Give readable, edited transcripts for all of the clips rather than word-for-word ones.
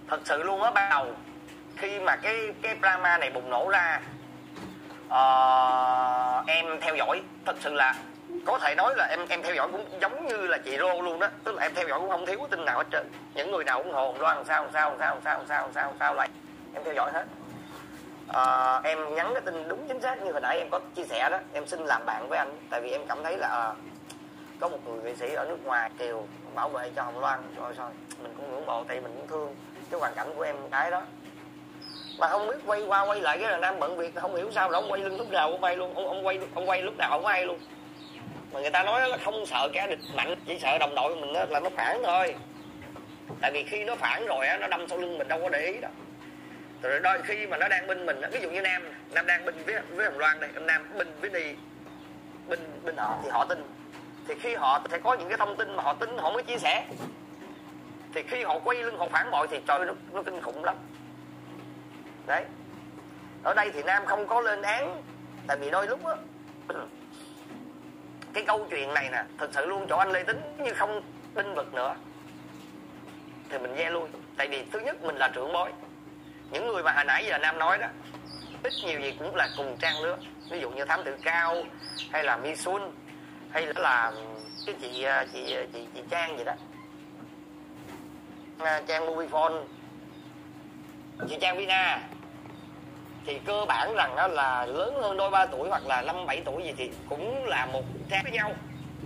Thật sự luôn á, ban đầu khi mà cái drama này bùng nổ ra, em theo dõi, thật sự là có thể nói là em theo dõi cũng giống như là chị Rô luôn đó, tức là em theo dõi cũng không thiếu tin nào hết trơn. Những người nào ủng hộ Loan sao lại em theo dõi hết. Em nhắn cái tin đúng chính xác như hồi nãy em có chia sẻ đó, em xin làm bạn với anh, tại vì em cảm thấy là có một người nghệ sĩ ở nước ngoài kêu bảo vệ cho Hồng Loan, rồi mình cũng ngưỡng mộ, tại vì mình cũng thương cái hoàn cảnh của em cái đó. Mà không biết quay qua quay lại cái là Nam bận việc, không hiểu sao là ông quay lưng lúc nào cũng quay luôn, ông quay lúc nào không ai luôn. Mà người ta nói là không sợ kẻ địch mạnh, chỉ sợ đồng đội mình là nó phản thôi. Tại vì khi nó phản rồi á, nó đâm sau lưng mình đâu có để ý đâu. Rồi đôi khi mà nó đang binh mình, ví dụ như Nam đang binh với Hồng Loan đây, Nam binh với đi binh họ thì họ tin. Thì khi họ sẽ có những cái thông tin mà họ tin họ mới chia sẻ. Thì khi họ quay lưng họ phản bội thì trời nó kinh khủng lắm. Đấy. Ở đây thì Nam không có lên án, tại vì đôi lúc á cái câu chuyện này nè, thật sự luôn, chỗ anh Lê Tính như không binh vực nữa thì mình ve lui. Tại vì thứ nhất mình là trưởng bối. Những người mà hồi nãy giờ Nam nói đó, ít nhiều gì cũng là cùng trang lứa. Ví dụ như Thám Tử Cao, hay là Mi Xuân, hay là cái chị Trang gì đó, Trang Mobifone, chị Trang Vina, thì cơ bản rằng đó là lớn hơn đôi 3 tuổi hoặc là 5-7 tuổi gì thì cũng là một trang với nhau.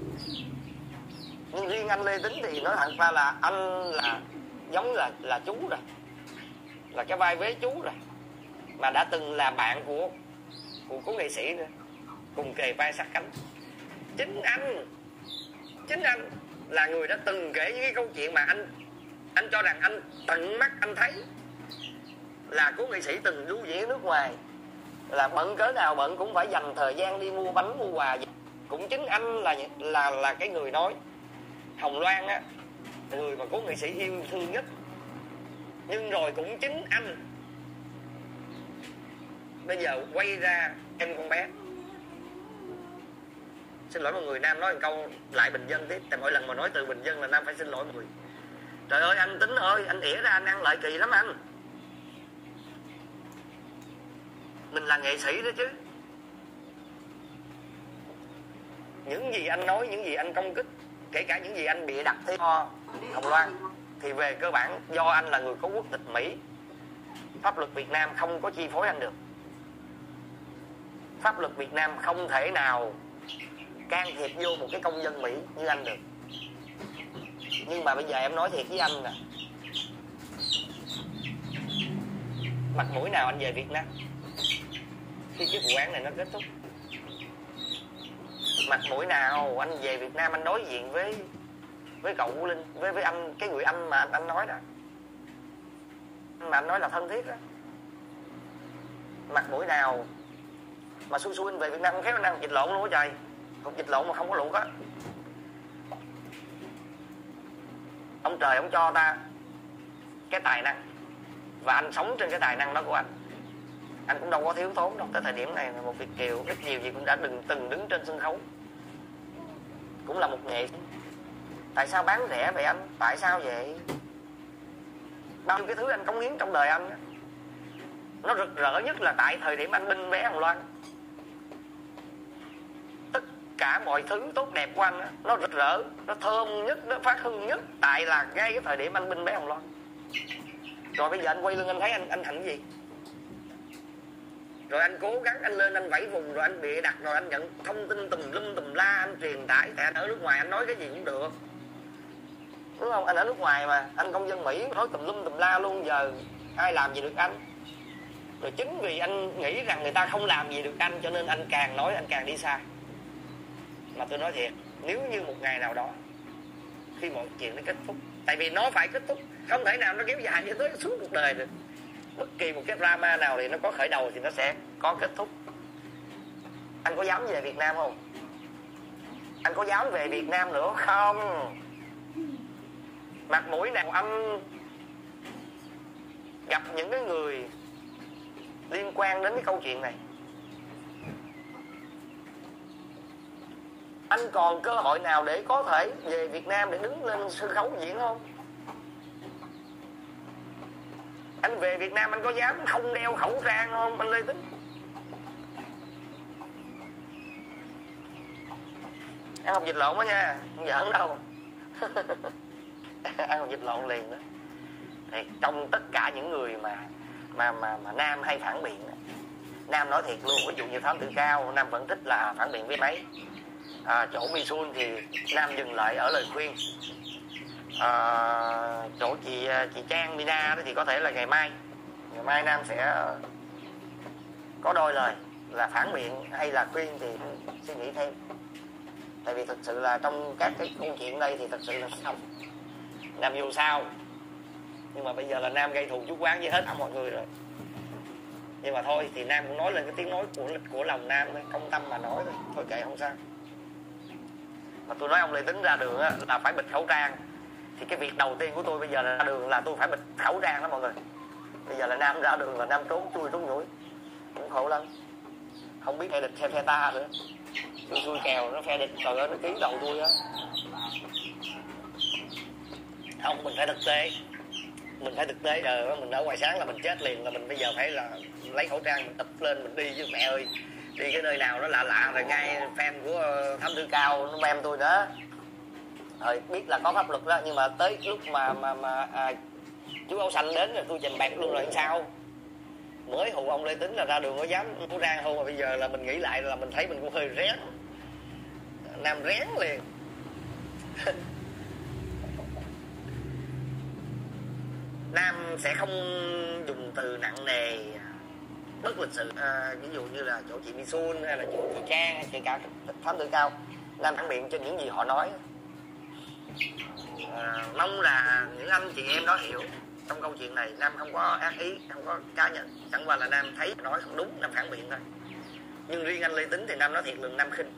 Nhưng riêng anh Lê Tính thì nói thẳng ra là anh là giống là chú rồi, là cái vai vế chú rồi, mà đã từng là bạn của cố nghệ sĩ nữa, cùng kề vai sát cánh. Chính anh là người đã từng kể những cái câu chuyện mà anh cho rằng anh tận mắt anh thấy là cố nghệ sĩ từng lưu diễn ở nước ngoài, là bận cỡ nào bận cũng phải dành thời gian đi mua bánh mua quà. Cũng chính anh là cái người nói Hồng Loan á, người mà cố nghệ sĩ yêu thương nhất. Nhưng rồi cũng chính anh bây giờ quay ra em con bé. Xin lỗi mọi người, Nam nói một câu lại bình dân tiếp, tại mỗi lần mà nói từ bình dân là Nam phải xin lỗi mọi người. Trời ơi anh Tính ơi, anh ỉa ra anh ăn lợi kỳ lắm anh. Mình là nghệ sĩ đó chứ. Những gì anh nói, những gì anh công kích, kể cả những gì anh bịa đặt thế cho Hồng Loan, thì về cơ bản do anh là người có quốc tịch Mỹ. Pháp luật Việt Nam không có chi phối anh được. Pháp luật Việt Nam không thể nào can thiệp vô một cái công dân Mỹ như anh được. Nhưng mà bây giờ em nói thiệt với anh nè, mặt mũi nào anh về Việt Nam khi cái vụ án này nó kết thúc? Mặt mũi nào anh về Việt Nam anh đối diện với cậu Vũ Linh, với anh, cái người anh mà anh nói đó, mà anh nói là thân thiết đó, mặt mũi nào mà xui anh về Việt Nam không khéo anh ăn vịt lộn luôn á trời. Cục vịt lộn mà không có luộc á. Ông trời ông cho ta cái tài năng, và anh sống trên cái tài năng đó của anh. Anh cũng đâu có thiếu thốn đâu. Tới thời điểm này một Việt kiều ít nhiều gì cũng đã từng đứng trên sân khấu, cũng là một nghệ sĩ. Tại sao bán rẻ vậy anh? Tại sao vậy? Bao nhiêu cái thứ anh cống hiến trong đời anh, nó rực rỡ nhất là tại thời điểm anh binh bé Hồng Loan. Tất cả mọi thứ tốt đẹp của anh nó rực rỡ, nó thơm nhất, nó phát hương nhất tại là ngay cái thời điểm anh binh bé Hồng Loan. Rồi bây giờ anh quay lưng anh thấy anh thành cái gì? Rồi anh cố gắng anh lên anh vẫy vùng, rồi anh bịa đặt, rồi anh nhận thông tin tùm lum tùm la, anh truyền tải. Tại anh ở nước ngoài anh nói cái gì cũng được, đúng không? Anh ở nước ngoài mà, anh công dân Mỹ nói tùm lum tùm la luôn, giờ ai làm gì được anh? Rồi chính vì anh nghĩ rằng người ta không làm gì được anh, cho nên anh càng nói anh càng đi xa. Mà tôi nói thiệt, nếu như một ngày nào đó khi mọi chuyện nó kết thúc, tại vì nó phải kết thúc, không thể nào nó kéo dài như tới suốt cuộc đời được. Bất kỳ một cái drama nào thì nó có khởi đầu thì nó sẽ có kết thúc. Anh có dám về Việt Nam không? Anh có dám về Việt Nam nữa không? Mặt mũi nào anh gặp những cái người liên quan đến cái câu chuyện này, anh còn cơ hội nào để có thể về Việt Nam để đứng lên sân khấu diễn không? Anh về Việt Nam anh có dám không đeo khẩu trang không anh Lê Tính? Ăn hột vịt lộn đó nha, không giỡn đâu. Ăn hột vịt lộn liền đó. Thì trong tất cả những người mà Nam hay phản biện, Nam nói thiệt luôn, ví dụ như Thám Tử Cao, Nam vẫn thích là phản biện với mấy. Chỗ Misun thì Nam dừng lại ở lời khuyên. Chỗ chị Trang Mina đó thì có thể là ngày mai Nam sẽ có đôi lời là phản biện hay là khuyên thì suy nghĩ thêm. Tại vì thực sự là trong các cái câu chuyện đây thì thật sự là xong. Nam vô sao, nhưng mà bây giờ là Nam gây thù chuốc oán với hết mọi người rồi. Nhưng mà thôi thì Nam cũng nói lên cái tiếng nói của lòng Nam thôi, công tâm mà nói thôi kệ không sao. Mà tôi nói ông Lê Tính ra đường á, là phải bịt khẩu trang. Thì cái việc đầu tiên của tôi bây giờ là ra đường là tôi phải bịt khẩu trang đó mọi người. Bây giờ là Nam ra đường là Nam trốn chui trốn nhủi, cũng khổ lắm. Không biết phe địch hay phe ta nữa. Tôi xui kèo nó phe địch, trời ơi nó ký đầu tôi á. Không, mình phải thực tế. Mình phải thực tế, mình ở ngoài sáng là mình chết liền, là mình bây giờ phải là lấy khẩu trang mình tập lên mình đi chứ mẹ ơi. Đi cái nơi nào nó lạ lạ rồi ngay fan của Thám Tử Cao nó mem tôi nữa. Rồi biết là có pháp luật đó, nhưng mà tới lúc mà chú áo xanh đến rồi tôi chìm bạc luôn rồi sao? Mới hù ông Lê Tính là ra đường có dám khẩu trang không, mà bây giờ là mình nghĩ lại là mình thấy mình cũng hơi rén. Nam rén liền. Nam sẽ không dùng từ nặng nề bất lịch sự, ví dụ như là chỗ chị Misun hay là chỗ chị Trang hay kể cả Thám Tử Cao. Nam phản biện trên những gì họ nói. Mong là những anh chị em đó hiểu trong câu chuyện này Nam không có ác ý, không có cá nhân, chẳng qua là Nam thấy nói không đúng, Nam phản biện thôi. Nhưng riêng anh Lê Tính thì Nam nói thiệt luôn, Nam khinh.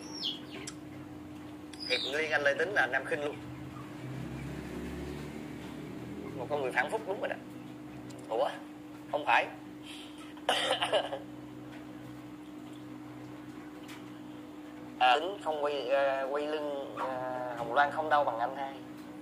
Thiệt riêng anh Lê Tính là Nam khinh luôn. Một con người phản phúc đúng rồi đó. Ủa không phải. Tính không quay lưng Hồng Loan không đâu bằng anh hai.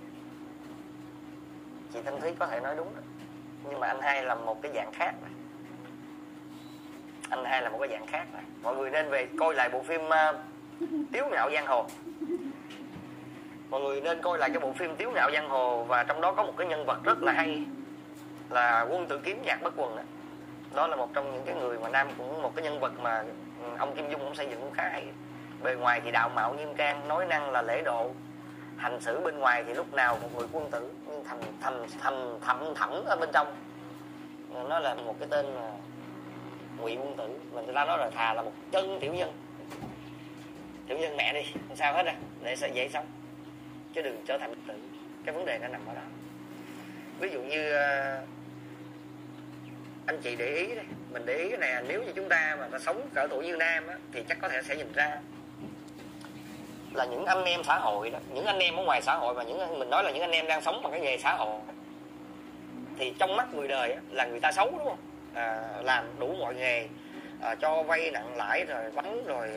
Chị Thanh Thúy có thể nói đúng đó. Nhưng mà anh hai là một cái dạng khác này. Anh hai là một cái dạng khác này. Mọi người nên về coi lại bộ phim Tiếu Ngạo Giang Hồ. Mọi người nên coi lại cái bộ phim Tiếu Ngạo Giang Hồ. Và trong đó có một cái nhân vật rất là hay, là Quân Tử Kiếm Nhạc Bất Quần đó. Đó là một trong những cái người mà Nam cũng một cái nhân vật mà ông Kim Dung cũng xây dựng cũng khá hay. Bề ngoài thì đạo mạo nghiêm trang, nói năng là lễ độ, hành xử bên ngoài thì lúc nào một người quân tử, nhưng thầm ở bên trong nó là một cái tên là Ngụy Quân Tử. Mà người ta nói là thà là một chân tiểu nhân. Tiểu nhân mẹ đi, không sao hết à, để sẽ dễ sống, chứ đừng trở thành tử. Cái vấn đề nó nằm ở đó. Ví dụ như anh chị để ý đây, mình để ý cái này, nếu như chúng ta mà sống cỡ tuổi như Nam á, thì chắc có thể sẽ nhìn ra là những anh em xã hội đó, những anh em ở ngoài xã hội, và mình nói là những anh em đang sống bằng cái nghề xã hội, thì trong mắt người đời á, là người ta xấu đúng không? Làm đủ mọi nghề, cho vay nặng lãi rồi bắn rồi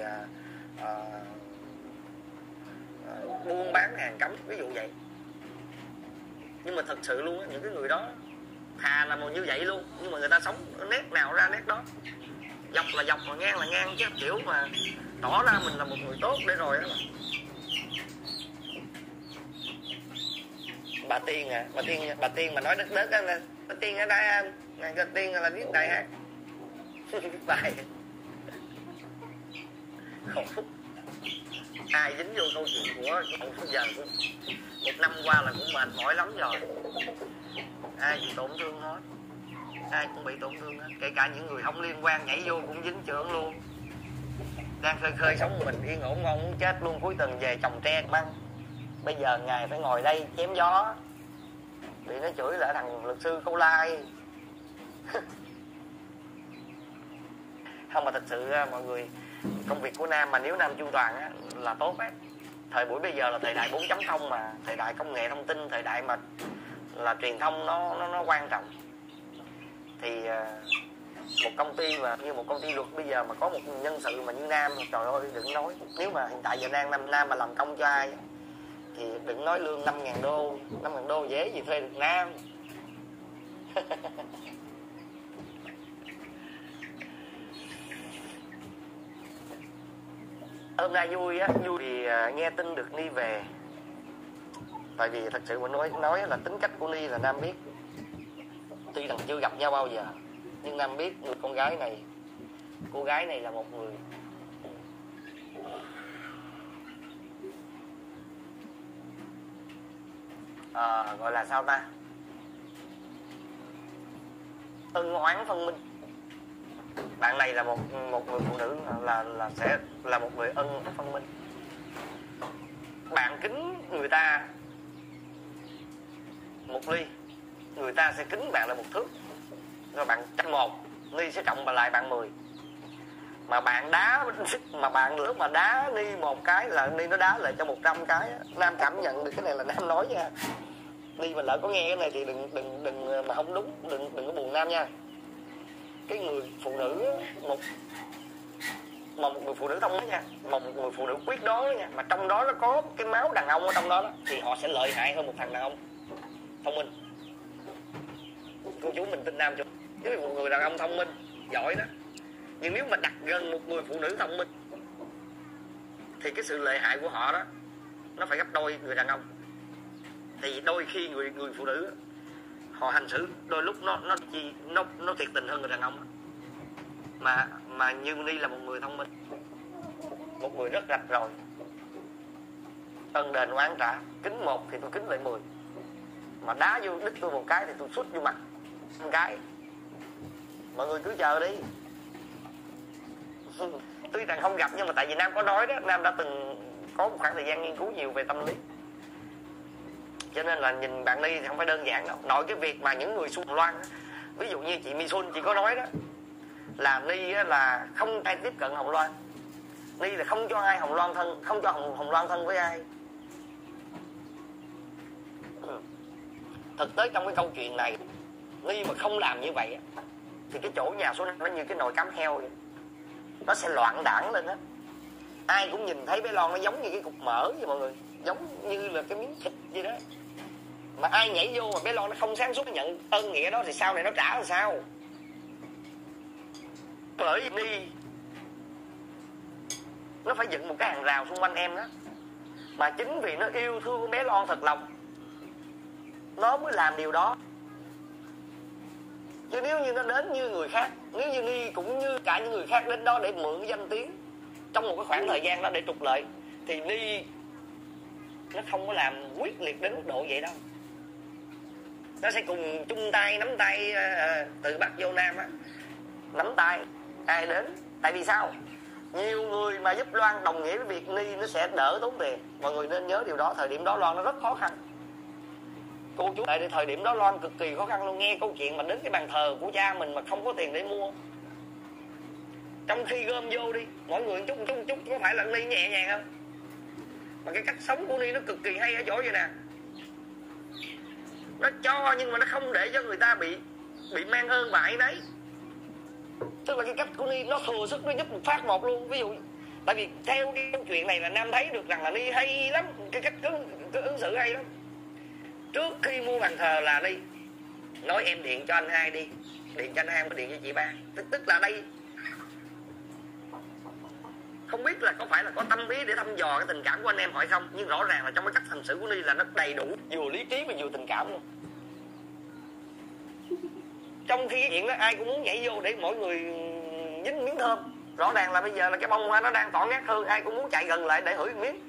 buôn bán hàng cấm, ví dụ vậy. Nhưng mà thật sự luôn á, những cái người đó thà là một như vậy luôn, nhưng mà người ta sống nét nào ra nét đó, dọc là dọc mà ngang là ngang, chứ kiểu mà tỏ ra mình là một người tốt để rồi đó. Bà Tiên mà nói đất đất á, bà Tiên ở đây, bà Tiên là viết bài hát. Viết bài khổ. Ai dính vô câu chuyện của cậu giờ cũng một năm qua là cũng mệt mỏi lắm rồi. Ai bị tổn thương hết, ai cũng bị tổn thương hết, kể cả những người không liên quan nhảy vô cũng dính chưởng luôn. Đang khơi sống mình yên ổn ngon muốn chết luôn, cuối tuần về trồng tre măng. Bây giờ ngài phải ngồi đây chém gió, bị nó chửi là thằng luật sư Câu Lai. Không, mà thật sự mọi người, công việc của Nam mà nếu Nam chu toàn á, là tốt á. Thời buổi bây giờ là thời đại 4.0 mà, thời đại công nghệ thông tin, thời đại mà là truyền thông nó quan trọng. Thì một công ty mà như một công ty luật bây giờ mà có một nhân sự mà như Nam, trời ơi đừng nói. Nếu mà hiện tại giờ Nam mà làm công cho ai thì đừng nói lương 5.000 đô. 5.000 đô dễ gì thuê được Nam. Hôm nay vui á, vui vì nghe tin được Ni về. Tại vì thật sự mà nói là tính cách của Ni là Nam biết. Tuy rằng chưa gặp nhau bao giờ, nhưng Nam biết người con gái này, cô gái này là một người gọi là sao ta, ân oán phân minh. Bạn này là một người phụ nữ là sẽ là một người ân phân minh. Bạn kính người ta một ly, người ta sẽ kính bạn là một thước. Rồi bạn trăm một, Ni sẽ trọng lại bạn 10. Mà bạn đá, mà bạn lúc mà đá Ni một cái là Ni nó đá lại cho 100 cái. Nam cảm nhận được cái này là Nam nói nha. Ni mà lỡ có nghe cái này thì đừng mà không đúng, đừng có buồn Nam nha. Cái người phụ nữ một người phụ nữ thông minh nha, một người phụ nữ quyết đoán đó nha, mà trong đó nó có cái máu đàn ông ở trong đó, thì họ sẽ lợi hại hơn một thằng đàn ông thông minh. Cô chú mình tin Nam chưa? Nếu một người đàn ông thông minh giỏi đó, nhưng nếu mà đặt gần một người phụ nữ thông minh thì cái sự lợi hại của họ đó nó phải gấp đôi người đàn ông. Thì đôi khi người phụ nữ họ hành xử đôi lúc nó thiệt tình hơn người đàn ông. Mà như Ni là một người thông minh, một người rất rạch ròi, ân đền oán trả, kính một thì tôi kính lại 10, mà đá vô đít tôi một cái thì tôi sút vô mặt một cái. Mọi người cứ chờ đi. Tuy rằng không gặp nhưng mà tại vì Nam có nói đó, Nam đã từng có một khoảng thời gian nghiên cứu nhiều về tâm lý, cho nên là nhìn bạn Ni thì không phải đơn giản đâu. Nội cái việc mà những người xung Loan, ví dụ như chị Mi Xuân, chị có nói đó là Ni là không ai tiếp cận Hồng Loan, Ni là không cho ai Hồng Loan thân, không cho Hồng Loan thân với ai. Thực tế trong cái câu chuyện này, Ni mà không làm như vậy thì cái chỗ nhà số 5 nó như cái nồi cám heo vậy, nó sẽ loạn đảng lên á. Ai cũng nhìn thấy bé Lon nó giống như cái cục mỡ vậy mọi người, giống như là cái miếng thịt gì đó. Mà ai nhảy vô mà bé Lon nó không sáng suốt nhận ơn nghĩa đó thì sau này nó trả làm sao? Bởi vì Ni nó phải dựng một cái hàng rào xung quanh em đó. Mà chính vì nó yêu thương bé Lon thật lòng, nó mới làm điều đó. Chứ nếu như nó đến như người khác, nếu như Ni cũng như cả những người khác đến đó để mượn danh tiếng trong một cái khoảng thời gian đó để trục lợi, thì Ni nó không có làm quyết liệt đến mức độ vậy đâu. Nó sẽ cùng chung tay, nắm tay từ Bắc vô Nam á, nắm tay ai đến. Tại vì sao? Nhiều người mà giúp Loan đồng nghĩa với việc Ni nó sẽ đỡ tốn tiền. Mọi người nên nhớ điều đó. Thời điểm đó Loan nó rất khó khăn. Cô chú tại thời điểm đó Loan cực kỳ khó khăn luôn. Nghe câu chuyện mà đến cái bàn thờ của cha mình mà không có tiền để mua, trong khi gom vô đi mọi người chút có phải là Ni nhẹ nhàng không? Mà cái cách sống của Ni nó cực kỳ hay ở chỗ vậy nè, nó cho nhưng mà nó không để cho người ta bị mang ơn và áy náy. Tức là cái cách của Ni nó thừa sức, nó giúp một phát một luôn. Ví dụ tại vì theo cái câu chuyện này là Nam thấy được rằng là Ni hay lắm, cái cách cứ ứng xử hay lắm. Trước khi mua bàn thờ là Ni nói em điện cho anh hai đi, điện cho anh hai, không có điện cho chị ba. Tức là đây không biết là có phải là có tâm ý để thăm dò cái tình cảm của anh em hỏi không, nhưng rõ ràng là trong cái cách hành xử của Ni là nó đầy đủ, vừa lý trí mà vừa tình cảm luôn. Trong khi cái chuyện đó ai cũng muốn nhảy vô để mỗi người dính miếng thơm. Rõ ràng là bây giờ là cái bông hoa nó đang tỏ ngát hương, ai cũng muốn chạy gần lại để hửi miếng.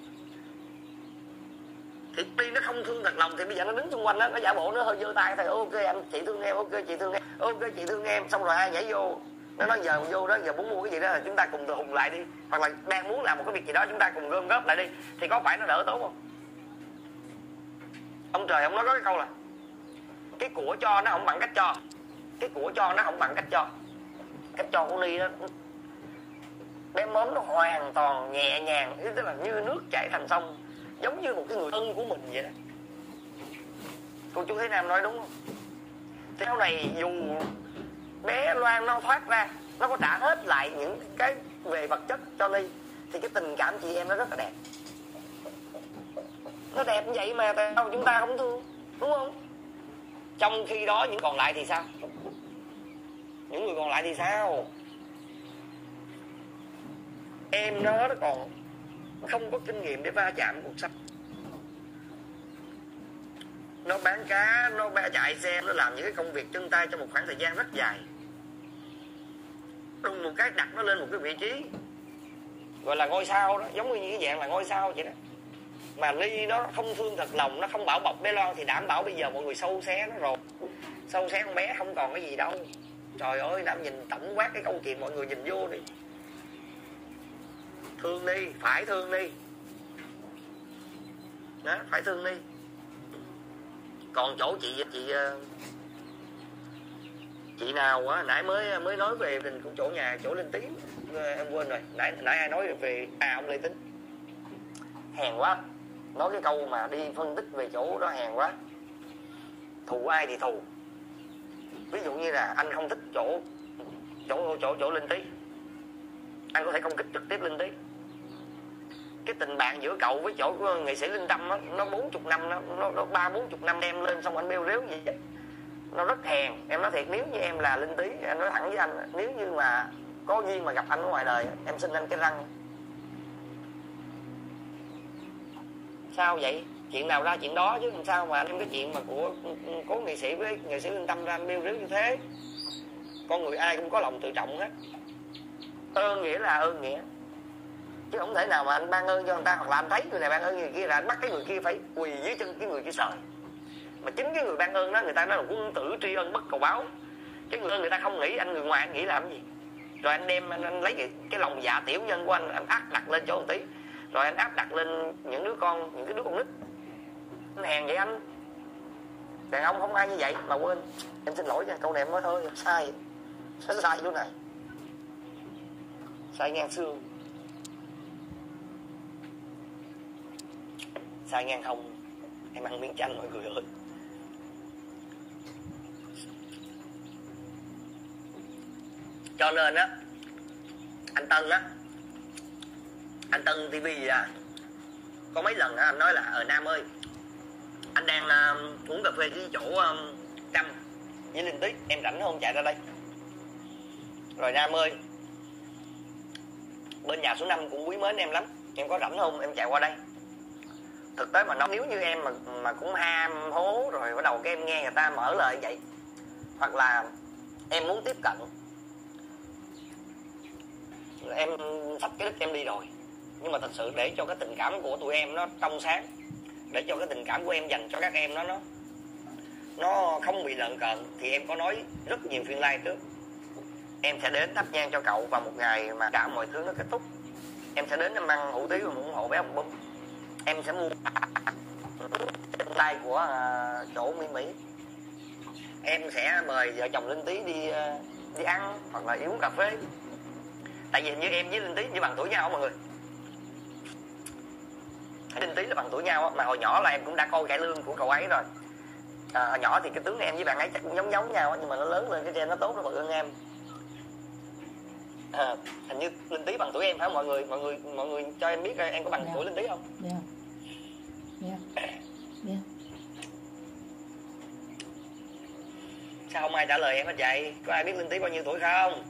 Thì Ni nó không thương thật lòng thì bây giờ nó đứng xung quanh đó, nó giả bộ nó hơi giơ tay thôi, ok anh chị thương em, ok chị thương em, ok chị thương em, xong rồi ai nhảy vô. Nó nói giờ vô đó, giờ muốn mua cái gì đó là chúng ta cùng từ hùng lại đi, hoặc là đang muốn làm một cái việc gì đó chúng ta cùng gom góp lại đi, thì có phải nó đỡ tốn không? Ông trời ông nói có cái câu là cái của cho nó không bằng cách cho, cái của cho nó không bằng cách cho. Cách cho của Ni đó, bé móm nó hoàn toàn nhẹ nhàng, tức là như nước chảy thành sông, giống như một cái người thân của mình vậy đó. Cô chú thấy Nam nói đúng không? Theo này dù bé Loan nó thoát ra, nó có trả hết lại những cái về vật chất cho Ni, thì cái tình cảm chị em nó rất là đẹp. Nó đẹp như vậy mà tại sao chúng ta không thương, đúng không? Trong khi đó những còn lại thì sao? Những người còn lại thì sao? Em nó còn không có kinh nghiệm để va chạm cuộc sống. Nó bán cá, nó chạy xe, nó làm những cái công việc chân tay trong một khoảng thời gian rất dài. Đùng một cái đặt nó lên một cái vị trí gọi là ngôi sao đó, giống như cái dạng là ngôi sao vậy đó. Mà Ly nó không thương thật lòng, nó không bảo bọc bé Loan thì đảm bảo bây giờ mọi người sâu xé nó rồi. Sâu xé con bé không còn cái gì đâu. Trời ơi, Nam nhìn tổng quát cái câu chuyện, mọi người nhìn vô đi. Thương đi, phải thương đi. Đó, phải thương đi. Còn chỗ chị nào á nãy mới nói về tình của chỗ Linh Tiến, em quên rồi. Nãy ai nói về ông Lê Tính. Hèn quá. Nói cái câu mà đi phân tích về chỗ đó hèn quá. Thù ai thì thù. Ví dụ như là anh không thích chỗ Linh Tý, anh có thể công kích trực tiếp Linh Tý. Cái tình bạn giữa cậu với chỗ của nghệ sĩ Linh Tâm á, nó 40 năm, nó 30-40 năm đem lên xong anh bêu rếu gì vậy. Nó rất hèn. Em nói thiệt, nếu như em là Linh Tý, em nói thẳng với anh, nếu như mà có duyên mà gặp anh ở ngoài đời, em xin anh cái răng. Sao vậy? Chuyện nào ra chuyện đó chứ làm sao mà anh em cái chuyện mà của cố nghệ sĩ với nghệ sĩ Linh Tâm ra bêu rếu như thế. Con người ai cũng có lòng tự trọng hết. Ơn nghĩa là ơn nghĩa, chứ không thể nào mà anh ban ơn cho người ta, hoặc là anh thấy người này ban ơn người kia là anh bắt cái người kia phải quỳ dưới chân cái người kia sợi. Mà chính cái người ban ơn đó, người ta nói là quân tử tri ân bất cầu báo. Cái người ta không nghĩ, anh người ngoài anh nghĩ làm gì. Rồi anh đem anh lấy cái lòng dạ tiểu nhân của anh áp đặt lên chỗ một tí, rồi anh áp đặt lên những đứa con, những cái đứa con nít. Anh hèn vậy anh. Đàn ông không ai như vậy. Mà quên, em xin lỗi nha, câu này em nói thôi, sai chỗ này, sai ngang xương, sai ngang hông. Em ăn miếng chanh mọi người ơi. Cho nên á, anh Tân TV có mấy lần anh nói là Nam ơi, anh đang uống cà phê với chỗ Trâm với Linh Tí, em rảnh không chạy ra đây. Rồi Nam ơi, bên nhà số 5 cũng quý mến em lắm, em có rảnh không, em chạy qua đây. Thực tế mà nói, nếu như em mà cũng ham hố rồi bắt đầu cái em nghe người ta mở lời vậy, hoặc là em muốn tiếp cận, em xách cái đích em đi rồi. Nhưng mà thật sự để cho cái tình cảm của tụi em nó trong sáng, để cho cái tình cảm của em dành cho các em nó không bị lợn cợn, thì em có nói rất nhiều phiên live trước. Em sẽ đến thắp nhang cho cậu vào một ngày mà cả mọi thứ nó kết thúc. Em sẽ đến em ăn hủ tiếu và ủng hộ bé một bún. Em sẽ mua trên tay của chỗ Mỹ. Em sẽ mời vợ chồng Linh Tí đi ăn hoặc là uống cà phê. Tại vì hình như em với Linh Tí như bằng tuổi nhau mọi người. Linh Tí là bằng tuổi nhau mà hồi nhỏ là em cũng đã coi cải lương của cậu ấy rồi. Hồi nhỏ thì cái tướng này em với bạn ấy chắc cũng giống nhau, nhưng mà nó lớn lên cái gen nó tốt, nó bự hơn em. Hình như Linh Tí bằng tuổi em phải không mọi người? Mọi người cho em biết em có bằng tuổi Linh Tí không? Dạ. Sao không ai trả lời em hết vậy? Có ai biết Linh Tí bao nhiêu tuổi không?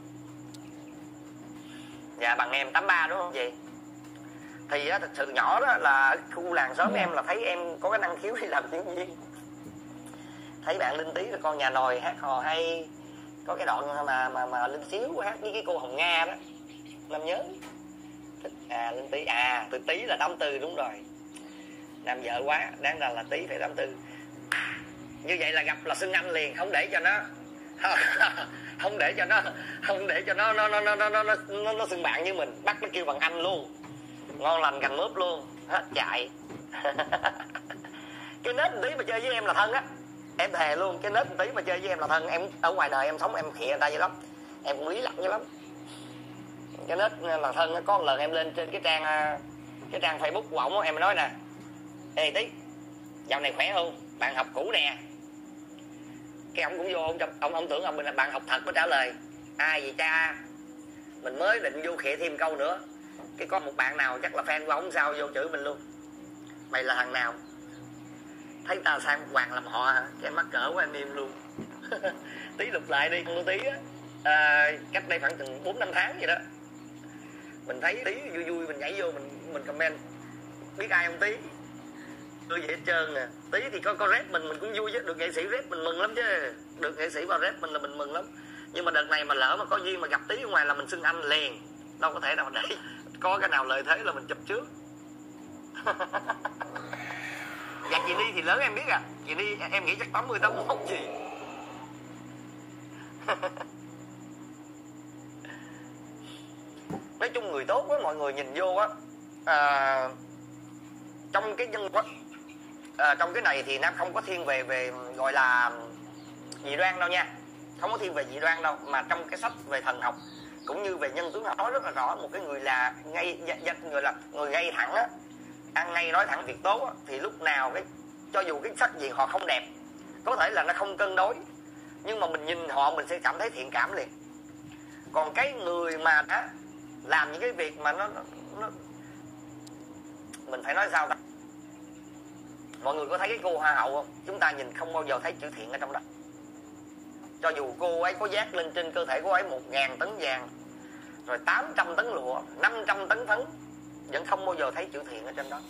Dạ bằng em 83 đúng không chị? Thì á, thật sự nhỏ đó là khu làng xóm em là thấy em có cái năng khiếu đi làm diễn viên. Thấy bạn Linh Tí là con nhà nồi hát hò hay. Có cái đoạn mà Linh Xíu hát với cái cô Hồng Nga đó, Nam nhớ. Linh Tí, từ Tí là 84 đúng rồi. Nam vợ quá, đáng ra là Tí phải 84. Như vậy là gặp là xưng anh liền, không để cho nó nó xưng bạn như mình, bắt nó kêu bằng anh luôn. Ngon lành cành mướp luôn, hết chạy. Cái nết Tí mà chơi với em là thân á. Em thề luôn, cái nết Tí mà chơi với em là thân. Em ở ngoài đời em sống em khịa người ta dữ lắm, em cũng lý lặng dữ lắm. Cái nết là thân. Có một lần em lên trên cái trang Facebook của ổng, em nói nè: ê Tí, dạo này khỏe không? Bạn học cũ nè. Cái ổng cũng vô, ông tưởng ông mình là bạn học thật mới trả lời. Ai vậy cha? Mình mới định vô khịa thêm câu nữa, cái có một bạn nào chắc là fan của ổng sao vô chửi mình luôn: mày là thằng nào? thấy ta sang hoàng làm họ hả? Cái em mắc cỡ quá em im luôn. Tí lục lại đi con Tí á. Cách đây khoảng chừng 4-5 tháng vậy đó, mình thấy Tí vui vui mình nhảy vô mình comment biết ai không Tí, tôi vậy hết trơn nè. Tí thì có rep mình cũng vui chứ, được nghệ sĩ rep mình mừng lắm chứ, được nghệ sĩ vào rep mình là mình mừng lắm. Nhưng mà đợt này mà lỡ mà có duyên mà gặp Tí ở ngoài là mình xưng anh liền, đâu có thể nào để có cái nào lợi thế là mình chụp trước. Dạ chị Ly thì lớn em biết à, chị Ly em nghĩ chắc 80-81 gì. Nói chung người tốt quá, mọi người nhìn vô á, trong cái nhân vật, trong cái này thì Nam không có thiên về gọi là dị đoan đâu nha, không có thiên về dị đoan đâu, mà trong cái sách về thần học cũng như về nhân tướng học nói rất là rõ, một cái người là ngay người là người ngay thẳng á, ăn ngay nói thẳng việc tốt á, thì lúc nào cái cho dù cái sắc diện họ không đẹp, có thể là nó không cân đối, nhưng mà mình nhìn họ mình sẽ cảm thấy thiện cảm liền. Còn cái người mà đã làm những cái việc mà nó mình phải nói sao ta, mọi người có thấy cái cô hoa hậu không? Chúng ta nhìn không bao giờ thấy chữ thiện ở trong đó. Cho dù cô ấy có vác lên trên cơ thể cô ấy 1.000 tấn vàng, rồi 800 tấn lụa, 500 tấn phấn, vẫn không bao giờ thấy chữ thiện ở trên đó.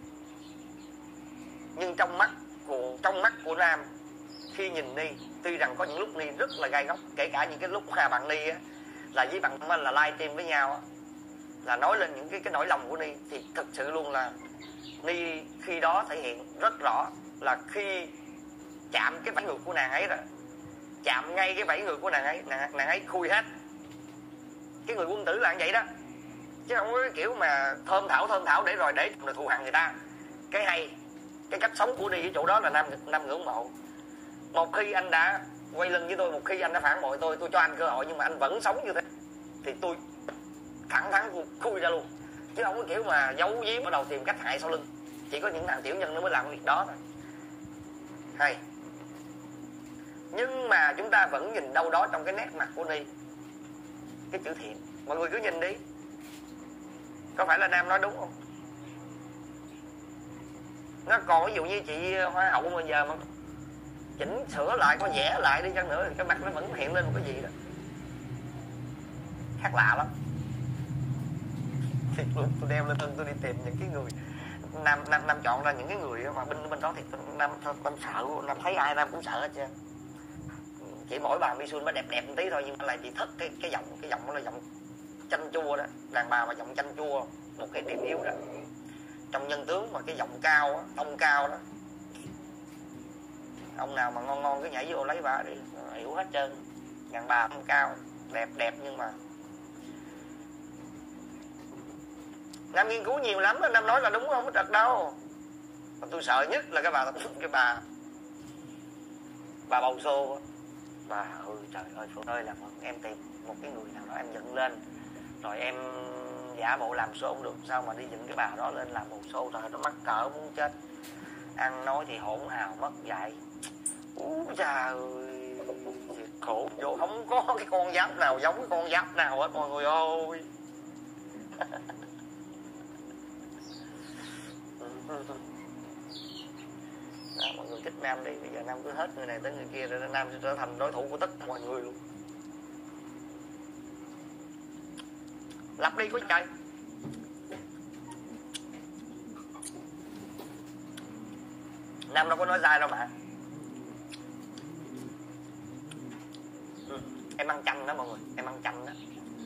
Nhưng trong mắt của Nam, khi nhìn Ni, tuy rằng có những lúc Ni rất là gai góc, kể cả những cái lúc mà bạn Ni á, là với bạn Minh là live stream với nhau á, là nói lên những cái nỗi lòng của Ni, thì thật sự luôn là Ni khi đó thể hiện rất rõ là khi chạm cái vảy ngược của nàng ấy rồi, chạm ngay cái vảy ngược của nàng ấy, nàng ấy khui hết. Cái người quân tử là như vậy đó, chứ không có cái kiểu mà thơm thảo để rồi thù hằn người ta. Cái hay, cái cách sống của Ni ở chỗ đó là Nam ngưỡng mộ. Một khi anh đã quay lưng với tôi, một khi anh đã phản bội tôi cho anh cơ hội, nhưng mà anh vẫn sống như thế thì tôi thẳng thắn khui ra luôn, chứ không có kiểu mà giấu giếm bắt đầu tìm cách hại sau lưng. Chỉ có những thằng tiểu nhân nó mới làm việc đó thôi. Hay, nhưng mà chúng ta vẫn nhìn đâu đó trong cái nét mặt của Ni cái chữ thiện. Mọi người cứ nhìn đi, có phải là Nam nói đúng không? Nó còn ví dụ như chị hoa hậu mà giờ mà chỉnh sửa lại, có vẽ lại đi chăng nữa thì cái mặt nó vẫn hiện lên một cái gì đó khác lạ lắm. Thì tôi đeo lên thân tôi đi tìm những cái người Nam chọn ra những cái người mà bên đó thì Nam sợ, Nam thấy ai Nam cũng sợ hết trơn. Chỉ mỗi bà Misun mới đẹp một tí thôi, nhưng mà lại chị thích cái giọng đó là giọng chanh chua đó, đàn bà mà giọng chanh chua một cái điểm yếu đó. Trong nhân tướng mà cái giọng cao á, tông cao đó, ông nào mà ngon cứ nhảy vô lấy bà đi, hiểu hết trơn. Đàn bà tông cao đẹp nhưng mà Nam nghiên cứu nhiều lắm, Nam nói là đúng không có trật đâu. Mà tôi sợ nhất là cái bà bầu xô. Bà ơi trời ơi Phượng ơi, là em tìm một cái người nào đó em dựng lên, rồi em giả bộ làm show cũng được, sao mà đi dựng cái bà đó lên làm bầu xô, trời nó mắc cỡ muốn chết. Ăn nói thì hỗn hào mất dạy. Trời ơi, khổ vô, không có cái con giáp nào giống cái con giáp nào hết mọi người ơi. Đó, mọi người thích Nam đi, bây giờ Nam cứ hết người này tới người kia rồi Nam sẽ trở thành đối thủ của tất cả mọi người luôn. Lặp đi có trời. Nam đâu có nói sai đâu mà. Em ăn chanh đó mọi người, em ăn chanh đó.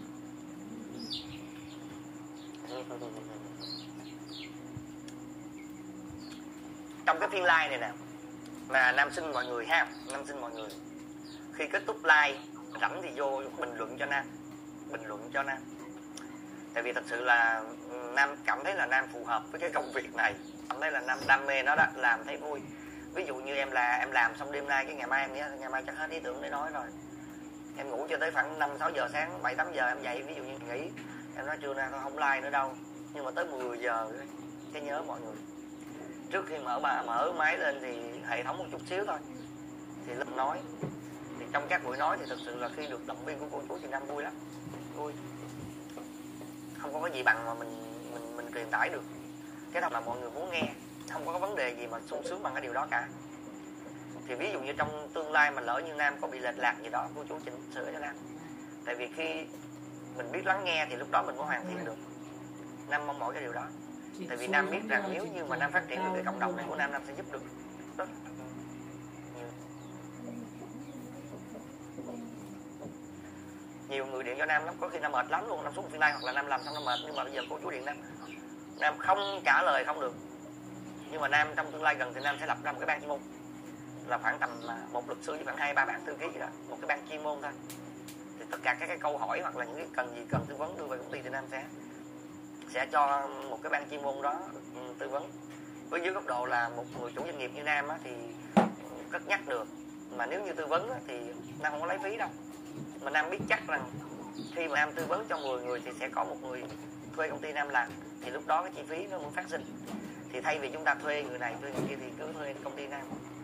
Trong cái phiên live này nè, mà Nam xin mọi người ha, Nam xin mọi người khi kết thúc live rảnh thì vô bình luận cho Nam, bình luận cho Nam. Tại vì thật sự là Nam cảm thấy là Nam phù hợp với cái công việc này, cảm thấy là Nam đam mê nó đó, làm thấy vui. Ví dụ như em làm xong đêm nay, cái ngày mai em nghĩ ngày mai chắc hết ý tưởng để nói rồi, em ngủ cho tới khoảng 5-6 giờ sáng, 7-8 giờ em dậy, ví dụ như nghỉ, em nói trưa nay con không like nữa đâu, nhưng mà tới 10 giờ cái nhớ mọi người. Trước khi mở máy lên thì hệ thống một chút xíu thôi thì lúc nói, thì trong các buổi nói thì thực sự là khi được động viên của cô chú thì Nam vui lắm, vui. Không có cái gì bằng mà mình truyền tải được cái đó là mọi người muốn nghe. không có cái vấn đề gì mà sung sướng bằng cái điều đó cả. Thì ví dụ như trong tương lai mà lỡ như Nam có bị lệch lạc gì đó, cô chú chỉnh sửa cho Nam. Tại vì khi mình biết lắng nghe thì lúc đó mình mới hoàn thiện được. Nam mong mỏi cái điều đó. Tại vì Nam biết rằng nếu như mà Nam phát triển được cái cộng đồng này của Nam, Nam sẽ giúp được rất nhiều. Nhiều người điện cho Nam lắm, có khi Nam mệt lắm luôn, Nam xuống phiên live hoặc là Nam làm xong Nam mệt, nhưng mà bây giờ cô chú điện Nam không trả lời không được. Nhưng mà Nam trong tương lai gần thì Nam sẽ lập ra một cái ban chuyên môn, là khoảng tầm một luật sư với khoảng 2-3 bạn thư ký gì đó, một cái ban chuyên môn thôi. Thì tất cả các cái câu hỏi hoặc là những cái cần gì cần tư vấn đưa về công ty thì Nam sẽ cho một cái ban chuyên môn đó tư vấn. Với dưới góc độ là một người chủ doanh nghiệp như Nam á, thì cất nhắc được. Mà nếu như tư vấn á, thì Nam không có lấy phí đâu. Mà Nam biết chắc rằng khi mà Nam tư vấn cho 10 người thì sẽ có một người thuê công ty Nam làm, thì lúc đó cái chi phí nó mới phát sinh. Thì thay vì chúng ta thuê người này thuê người kia thì cứ thuê công ty Nam.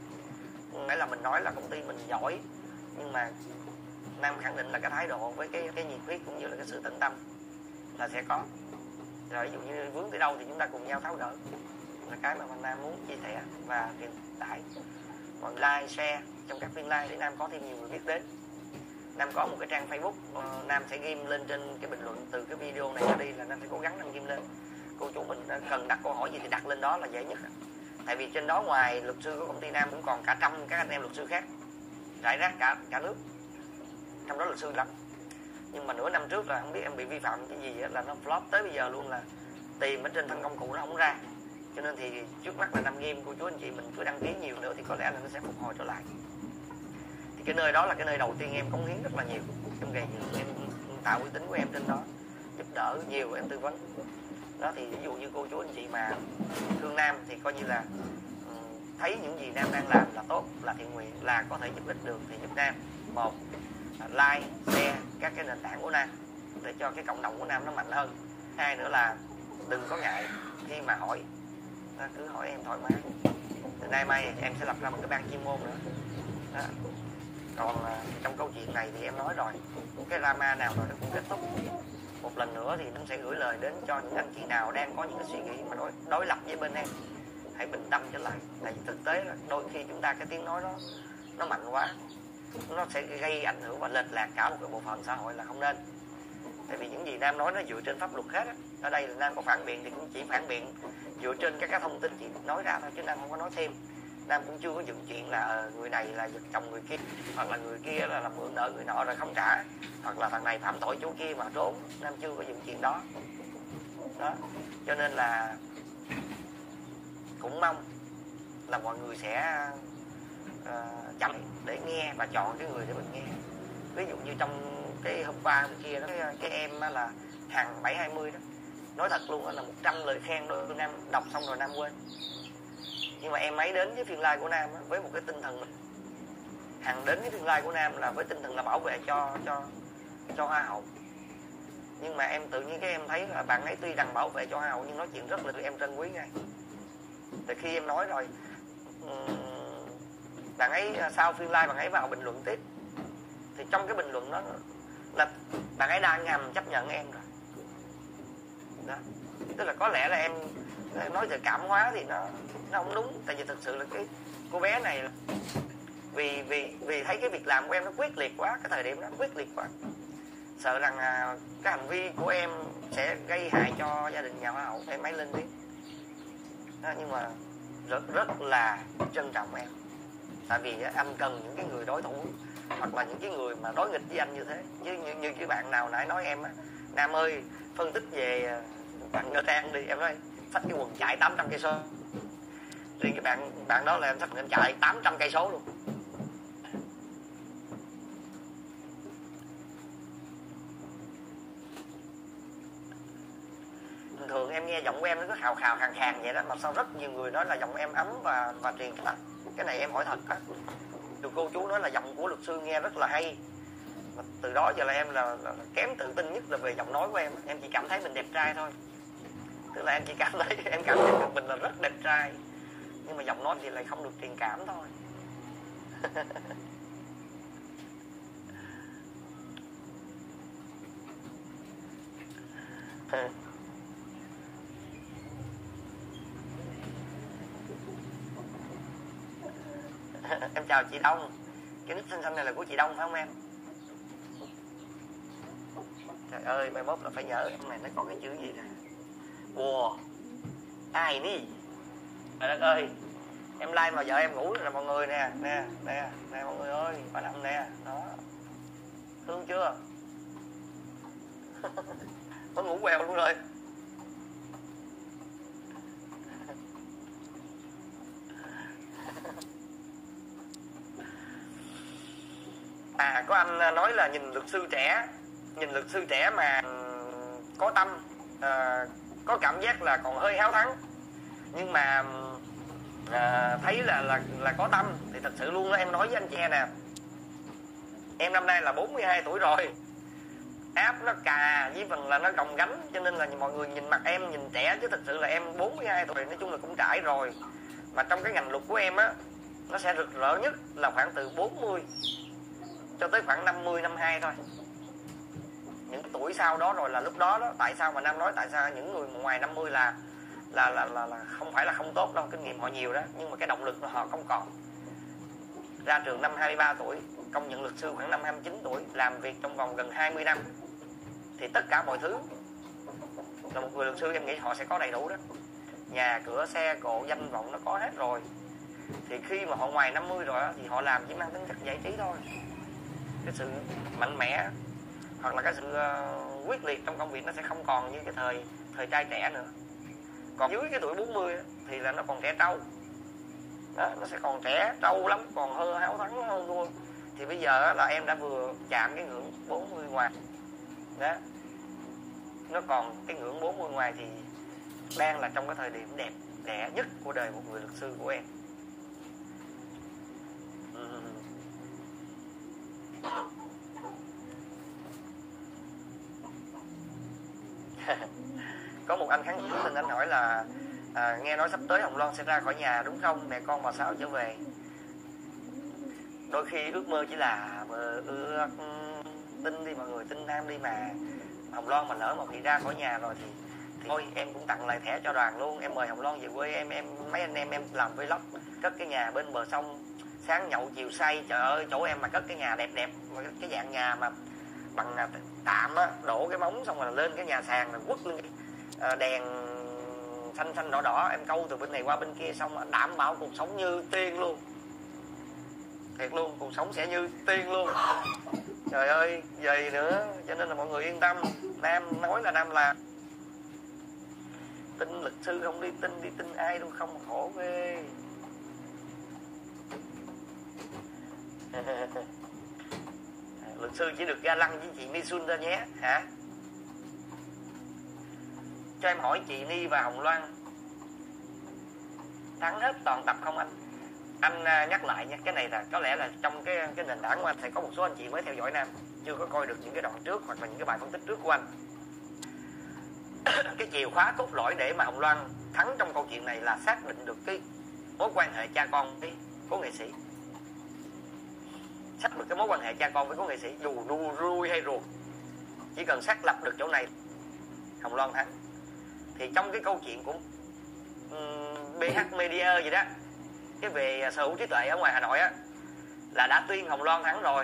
Nghĩa là mình nói là công ty mình giỏi, nhưng mà Nam khẳng định là cái thái độ với cái nhiệt huyết cũng như là cái sự tận tâm là sẽ có. Rồi ví dụ như vướng tới đâu thì chúng ta cùng nhau tháo gỡ, là cái mà Nam muốn chia sẻ và truyền tải. Còn like, share trong các phiên live để Nam có thêm nhiều người biết đến. Nam có một cái trang Facebook, Nam sẽ ghim lên trên cái bình luận từ cái video này ra đi, là Nam sẽ cố gắng Nam ghim lên. Cô chú mình cần đặt câu hỏi gì thì đặt lên đó là dễ nhất. Tại vì trên đó ngoài luật sư của công ty Nam cũng còn cả trăm các anh em luật sư khác rải rác cả nước, trong đó luật sư lắm. Nhưng mà nửa năm trước là không biết em bị vi phạm cái gì là nó flop tới bây giờ luôn, là tìm ở trên thân công cụ nó không ra. Cho nên thì trước mắt là Nam ghim cô chú anh chị mình cứ đăng ký nhiều nữa thì có lẽ là nó sẽ phục hồi trở lại. Thì cái nơi đó là cái nơi đầu tiên em cống hiến rất là nhiều, em gây nhiều, em tạo uy tín của em trên đó, giúp đỡ nhiều, em tư vấn đó. Thì ví dụ như cô chú anh chị mà thương Nam thì coi như là thấy những gì Nam đang làm là tốt, là thiện nguyện, là có thể giúp ích được thì giúp Nam. Một, like, share các cái nền tảng của Nam để cho cái cộng đồng của Nam nó mạnh hơn. Hai nữa là đừng có ngại khi mà hỏi, cứ hỏi em thoải mái. Từ nay mai em sẽ lập ra một cái ban chuyên môn nữa đó. Còn trong câu chuyện này thì em nói rồi, cái drama nào rồi nó cũng kết thúc. Một lần nữa thì nó sẽ gửi lời đến cho những anh chị nào đang có những cái suy nghĩ mà đối lập với bên em. Hãy bình tâm trở lại. Tại vì thực tế là đôi khi chúng ta cái tiếng nói nó mạnh quá, nó sẽ gây ảnh hưởng và lệch lạc cả một cái bộ phận xã hội, là không nên. Tại vì những gì Nam nói nó dựa trên pháp luật hết á. Ở đây là Nam có phản biện thì cũng chỉ phản biện dựa trên các cái thông tin chị nói ra thôi, chứ Nam không có nói thêm. Nam cũng chưa có dựng chuyện là người này là giật chồng người kia, hoặc là người kia là mượn nợ người nọ rồi không trả, hoặc là thằng này phạm tội chỗ kia mà trốn. Nam chưa có dựng chuyện đó. Cho nên là cũng mong là mọi người sẽ chậm để nghe và chọn cái người để mình nghe. Ví dụ như trong cái hôm qua kia đó, cái em là Hằng 720 đó, nói thật luôn là 100 lời khen đôi Nam đọc xong rồi Nam quên. Nhưng mà em ấy đến với phiên live của Nam với một cái tinh thần, Hằng đến với phiên live của Nam là với tinh thần là bảo vệ cho Hoa hậu. Nhưng mà em tự nhiên cái em thấy là bạn ấy tuy rằng bảo vệ cho Hoa hậu nhưng nói chuyện rất là em trân quý ngay. Từ khi em nói rồi, bạn ấy sau phiên live bạn ấy vào bình luận tiếp, thì trong cái bình luận đó là bạn ấy đang ngầm chấp nhận em rồi đó. Tức là có lẽ là em nói về cảm hóa thì nó không đúng. Tại vì thực sự là cái cô bé này vì thấy cái việc làm của em nó quyết liệt quá, cái thời điểm đó quyết liệt quá, sợ rằng cái hành vi của em sẽ gây hại cho gia đình nhà Hoa hậu, em ấy lên tiếng đó. Nhưng mà rất là trân trọng em. Tại vì anh cần những cái người đối thủ hoặc là những cái người mà đối nghịch với anh như thế. Chứ như cái bạn nào nãy nói em á, Nam ơi phân tích về bạn Nha Trang đi, em nói xách cái quần chạy 800 cây số. Riêng cái bạn đó là em xách em chạy 800 cây số luôn. Thường em nghe giọng của em nó cứ hào hào khàn khàn vậy đó, mà sao rất nhiều người nói là giọng em ấm và truyền cái này em hỏi thật á. Từ cô chú nói là giọng của luật sư nghe rất là hay, mà từ đó giờ là em là kém tự tin nhất là về giọng nói của em. Em chỉ cảm thấy mình đẹp trai thôi, tức là em chỉ cảm thấy được mình là rất đẹp trai, nhưng mà giọng nói thì lại không được truyền cảm thôi. Em chào chị Đông. Cái nick xanh xanh này là của chị Đông phải không em? Trời ơi, mai mốt là phải nhớ em này nó có cái chữ gì nè. Wow, ai ni? Trời đất ơi, em like mà vợ em ngủ rồi nè mọi người nè, nè mọi người ơi, bà Năm nè, đó. Thương chưa? Nó ngủ quèo luôn rồi. À, có anh nói là nhìn luật sư trẻ mà có tâm, có cảm giác là còn hơi háo thắng, nhưng mà thấy là có tâm thì thật sự luôn đó. Em nói với anh chị nè, em năm nay là 42 tuổi rồi, áp nó cà với phần là nó gồng gánh, cho nên là mọi người nhìn mặt em nhìn trẻ, chứ thật sự là em 42 tuổi nói chung là cũng trải rồi. Mà trong cái ngành luật của em á, nó sẽ rực rỡ nhất là khoảng từ 40 cho tới khoảng 50, 52 thôi. Những cái tuổi sau đó rồi là lúc đó đó, tại sao mà Nam nói tại sao những người ngoài 50 là không phải là không tốt đâu, kinh nghiệm họ nhiều đó, nhưng mà cái động lực là họ không còn. Ra trường năm 23 tuổi, công nhận luật sư khoảng năm 29 tuổi, làm việc trong vòng gần 20 năm thì tất cả mọi thứ là một người luật sư em nghĩ họ sẽ có đầy đủ đó. Nhà cửa xe cộ danh vọng nó có hết rồi. Thì khi mà họ ngoài 50 rồi thì họ làm chỉ mang tính chất giải trí thôi. Cái sự mạnh mẽ hoặc là cái sự quyết liệt trong công việc nó sẽ không còn như cái thời trai trẻ nữa. Còn dưới cái tuổi 40 thì là nó còn trẻ trâu đó, nó sẽ còn trẻ trâu lắm, còn hơi háo thắng hơn luôn. Thì bây giờ là em đã vừa chạm cái ngưỡng 40 ngoài đó, nó còn cái ngưỡng 40 ngoài thì đang là trong cái thời điểm đẹp đẽ nhất của đời một người luật sư của em. Có một anh khán giả tình anh hỏi là nghe nói sắp tới Hồng Loan sẽ ra khỏi nhà đúng không? Mẹ con bà Sáu trở về. Đôi khi ước mơ chỉ là mơ ước, tin đi mọi người, tin Nam đi mà. Hồng Loan mà lỡ mà bị ra khỏi nhà rồi thì thôi em cũng tặng lại thẻ cho đoàn luôn. Em mời Hồng Loan về quê em mấy anh em làm vlog cất cái nhà bên bờ sông, sáng nhậu chiều say. Trời ơi, chỗ em mà cất cái nhà đẹp đẹp, cái dạng nhà mà bằng tạm á, đổ cái móng xong rồi lên cái nhà sàn rồi quất lên cái đèn xanh xanh đỏ đỏ, em câu từ bên này qua bên kia xong đảm bảo cuộc sống như tiên luôn. Thiệt luôn, cuộc sống sẽ như tiên luôn. Trời ơi, vậy nữa, cho nên là mọi người yên tâm. Nam nói là Nam làm tin luật sư không đi tin ai đâu, không khổ ghê. Luật sư chỉ được ga lăng với chị Misun thôi nhé hả? Cho em hỏi chị Ni và Hồng Loan thắng hết toàn tập không anh? Anh nhắc lại nha, cái này là có lẽ là trong cái nền tảng của anh sẽ có một số anh chị mới theo dõi Nam, chưa có coi được những cái đoạn trước hoặc là những cái bài phân tích trước của anh. Cái chìa khóa cốt lõi để mà Hồng Loan thắng trong câu chuyện này là xác định được cái mối quan hệ cha con với cố nghệ sĩ. Xác được cái mối quan hệ cha con với cố nghệ sĩ, dù đu rui hay ruột, chỉ cần xác lập được chỗ này Hồng Loan thắng. Thì trong cái câu chuyện của BH Media gì đó, cái về sở hữu trí tuệ ở ngoài Hà Nội á, là đã tuyên Hồng Loan thắng rồi.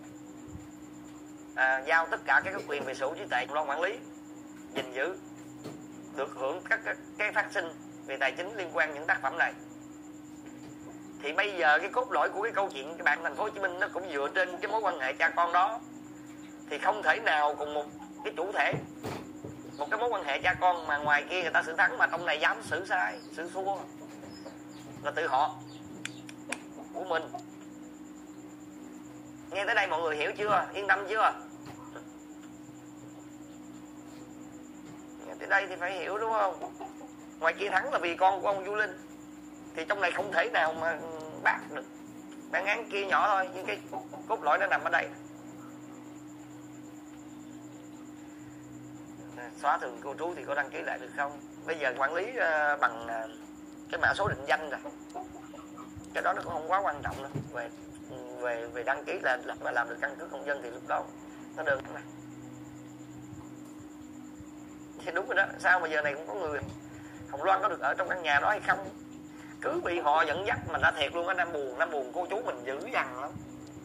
Giao tất cả các quyền về sở hữu trí tuệ Hồng Loan quản lý, gìn giữ, được hưởng các cái phát sinh về tài chính liên quan những tác phẩm này. Thì bây giờ cái cốt lõi của cái câu chuyện các bạn thành phố Hồ Chí Minh nó cũng dựa trên cái mối quan hệ cha con đó. Thì không thể nào cùng một cái chủ thể, một cái mối quan hệ cha con mà ngoài kia người ta xử thắng mà trong này dám xử sai, xử thua, là tự họ của mình. Nghe tới đây mọi người hiểu chưa? Yên tâm chưa? Nghe tới đây thì phải hiểu đúng không? Ngoài kia thắng là vì con của ông Du Linh, thì trong này không thể nào mà bác được. Bản án kia nhỏ thôi, nhưng cái cốt lõi nó nằm ở đây. Xóa thường cư trú thì có đăng ký lại được không? Bây giờ quản lý bằng cái mã số định danh rồi, cái đó nó cũng không quá quan trọng đâu. Về đăng ký là làm được căn cước công dân thì lúc đó nó đơn này. Thì đúng rồi đó, sao mà giờ này cũng có người. Hồng Loan có được ở trong căn nhà đó hay không? cứ bị họ dẫn dắt mình đã thiệt luôn á. Nam buồn cô chú mình dữ dằn lắm.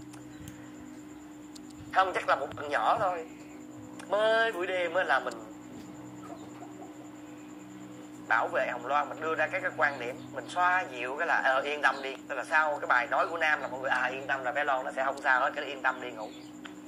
Không, chắc là một phần nhỏ thôi. Mới buổi đêm mới là mình bảo vệ Hồng Loan, mình đưa ra cái quan điểm, mình xoa dịu cái là yên tâm đi. Tức là sau cái bài nói của Nam là mọi người yên tâm là bé Loan nó sẽ không sao hết, cái yên tâm đi ngủ.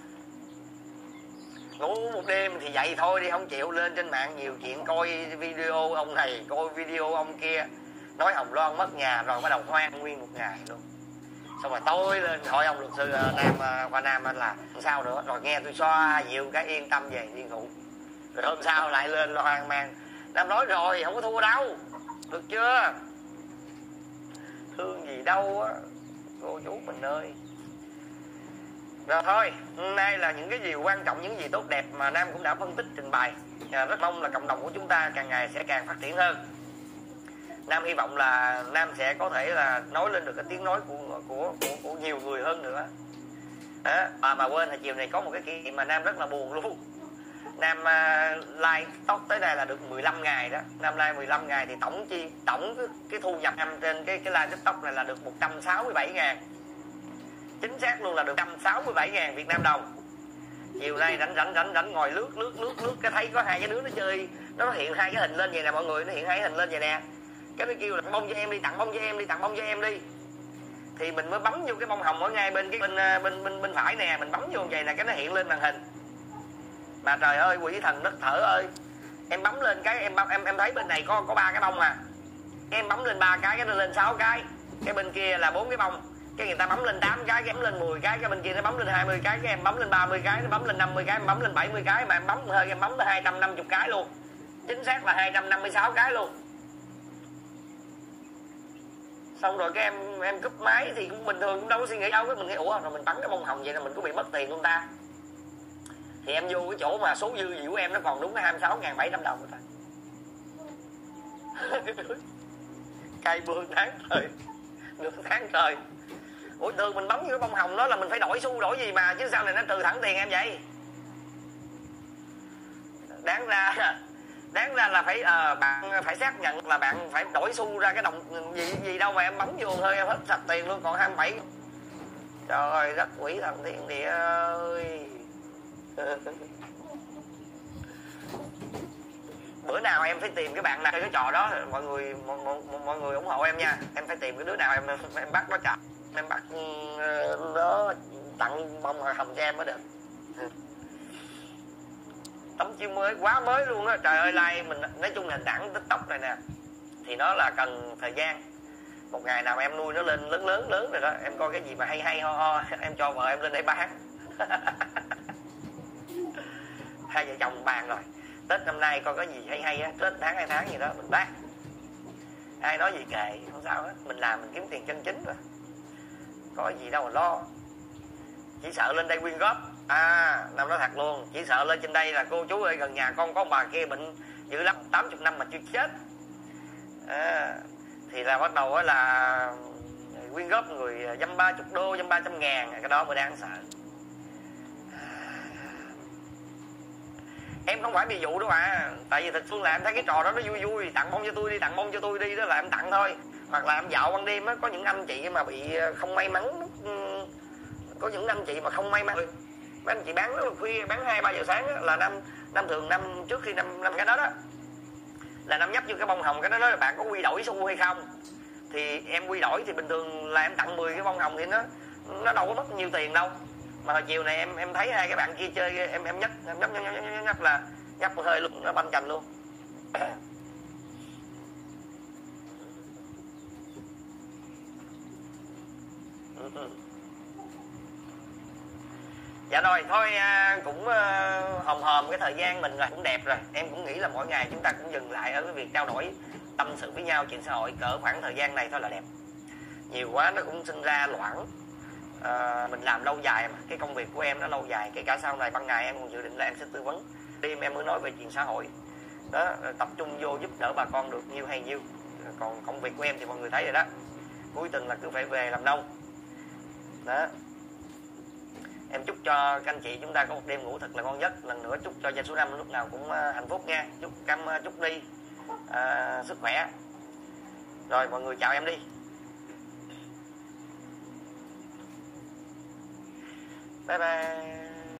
Ngủ một đêm thì dậy thôi đi, không chịu lên trên mạng nhiều chuyện, coi video ông này, coi video ông kia, nói Hồng Loan mất nhà, rồi bắt đầu hoang nguyên một ngày luôn. Xong rồi tôi lên hỏi ông luật sư Nam, qua Nam là sao nữa, rồi nghe tôi xoa dịu cái yên tâm về đi ngủ. Rồi hôm sau lại lên lo hoang mang. Nam nói rồi không có thua đâu, được chưa? Thương gì đâu á cô chú mình ơi. Rồi thôi, hôm nay là những cái điều quan trọng, những gì tốt đẹp mà Nam cũng đã phân tích trình bày. Rất mong là cộng đồng của chúng ta càng ngày sẽ càng phát triển hơn. Nam hy vọng là Nam sẽ có thể là nói lên được cái tiếng nói của nhiều người hơn nữa. Mà quên là chiều này có một cái kỷ niệm mà Nam rất là buồn luôn. Nam like TikTok tới đây là được 15 ngày đó. Nam like 15 ngày thì tổng cái thu nhập Nam trên cái like TikTok này là được 167.000. Chính xác luôn là được 167.000 Việt Nam đồng. Chiều nay rảnh ngồi lướt cái thấy có hai cái đứa nó chơi, nó hiện hai cái hình lên vậy nè mọi người, nó hiện hai cái hình lên vậy nè. Cái nó kêu là tặng bông cho em đi, tặng bông cho em đi, tặng bông cho em đi. Thì mình mới bấm vô cái bông hồng ở ngay bên cái bên phải nè, mình bấm vô vậy nè, cái nó hiện lên màn hình. Mà trời ơi quỷ thần đất thở ơi, em bấm lên cái em thấy bên này có 3 cái bông à. Em bấm lên 3 cái nó lên 6 cái. Cái bên kia là 4 cái bông. Cái người ta bấm lên 8 cái, cái bấm lên 10 cái bên kia nó bấm lên 20 cái em bấm lên 30 cái, nó bấm lên 50 cái, em bấm lên 70 cái, mà em bấm hơi em bấm tới 250 cái luôn. Chính xác là 256 cái luôn. Xong rồi cái em cúp máy thì cũng bình thường, cũng đâu có suy nghĩ đâu, cái mình nghĩ ủa rồi mình bắn cái bông hồng vậy là mình có bị mất tiền không ta. Thì em vô cái chỗ mà số dư gì của em nó còn đúng cái 26.700 đồng thôi. Cây bương tháng trời, được tháng trời. Ủa thường mình bấm như cái bông hồng đó là mình phải đổi xu đổi gì mà, chứ sao này nó trừ thẳng tiền em vậy. Đáng ra là phải bạn phải xác nhận là bạn phải đổi xu ra cái đồng gì đâu mà em bấm vô thôi em hết sạch tiền luôn, còn 27. Trời ơi đất quỷ thần thiên địa ơi. Bữa nào em phải tìm cái bạn nào cái trò đó, mọi người ủng hộ em nha. Em phải tìm cái đứa nào em bắt nó chặt, em bắt nó tặng bông hồng cho em mới được. Tấm chiếu mới quá mới luôn á. Trời ơi like mình nói chung là đẳng TikTok này nè thì nó là cần thời gian. Một ngày nào em nuôi nó lên lớn rồi đó, em coi cái gì mà hay ho em cho vợ em lên đây bán. Hai vợ chồng bàn rồi Tết năm nay coi có gì hay á, Tết tháng 2 tháng gì đó mình bán. Ai nói gì kệ, không sao hết, mình làm mình kiếm tiền chân chính rồi, có gì đâu mà lo. Chỉ sợ lên đây quyên góp. Năm nói thật luôn, chỉ sợ lên trên đây là cô chú ơi gần nhà con có bà kia bệnh dữ lắm, 80 năm mà chưa chết. Thì là bắt đầu là quyên góp người dăm 30 đô, dăm 300 ngàn, cái đó mới đáng sợ. Em không phải bị dụ đâu tại vì thật sự là em thấy cái trò đó nó vui, tặng bông cho tôi đi, tặng bông cho tôi đi, đó là em tặng thôi. Hoặc là em dạo ban đêm á, có những anh chị mà bị không may mắn, có những anh chị mà không may mắn, mấy anh chị bán rất là khuya, bán 2-3 giờ sáng á, là năm thường năm trước khi năm cái đó là năm nhấp vô cái bông hồng, cái đó nói là bạn có quy đổi xu hay không. Thì em quy đổi thì bình thường là em tặng 10 cái bông hồng thì nó đâu có mất nhiều tiền đâu. Mà hồi chiều này em thấy hai cái bạn kia chơi, em nhấp là nhấp một hơi luôn, nó banh chành luôn. Dạ rồi thôi, cũng hòm cái thời gian mình là cũng đẹp rồi. Em cũng nghĩ là mỗi ngày chúng ta cũng dừng lại ở cái việc trao đổi tâm sự với nhau chuyện xã hội cỡ khoảng thời gian này thôi là đẹp. Nhiều quá nó cũng sinh ra loãng. Mình làm lâu dài mà, cái công việc của em nó lâu dài, kể cả sau này ban ngày em còn dự định là em sẽ tư vấn, đêm em mới nói về chuyện xã hội đó, tập trung vô giúp đỡ bà con được nhiêu hay nhiêu. Còn công việc của em thì mọi người thấy rồi đó, cuối tuần là cứ phải về làm nông đó. Em chúc cho các anh chị chúng ta có một đêm ngủ thật là ngon giấc. Lần nữa chúc cho gia số 5 lúc nào cũng hạnh phúc nha. Chúc Ni sức khỏe. Rồi mọi người chào em đi. Bye bye.